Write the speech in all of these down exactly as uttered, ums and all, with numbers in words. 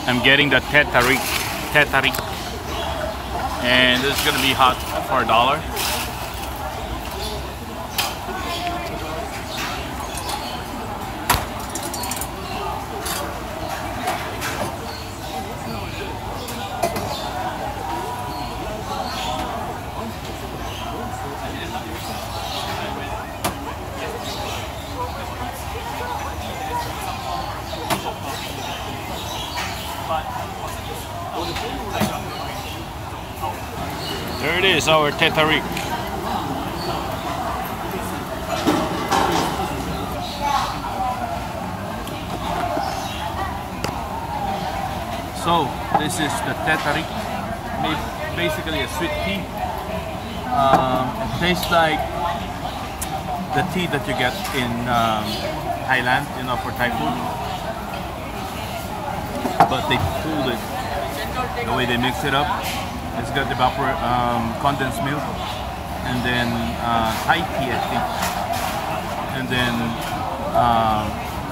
I'm getting the Tarik, Tarik, and this is gonna be hot for a dollar. There it is, our Tarik. So this is the Tarik, basically a sweet tea. Um, it tastes like the tea that you get in um, Thailand, you know, for Thai food. But they cooled it the way they mix it up. It's got evapor um, condensed milk, and then uh, Thai tea, I think, and then uh,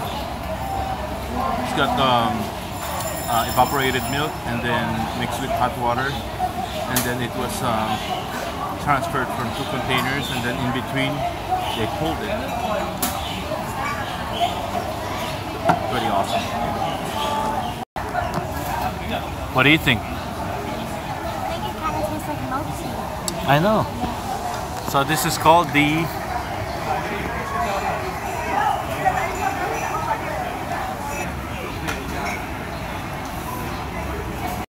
it's got um, uh, evaporated milk, and then mixed with hot water, and then it was um, transferred from two containers, and then in between they cooled it. Pretty awesome. What do you think? I know. So this is called the